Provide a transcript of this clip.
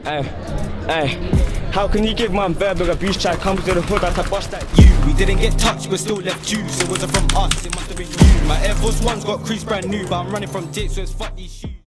How can you give man verbal abuse? Try come to the hood, I can bust that. We didn't get touched, but still left you. So it wasn't from us, it must have been you. My Air Force Ones got creased brand new, but I'm running from dicks, so it's fuck these shoes.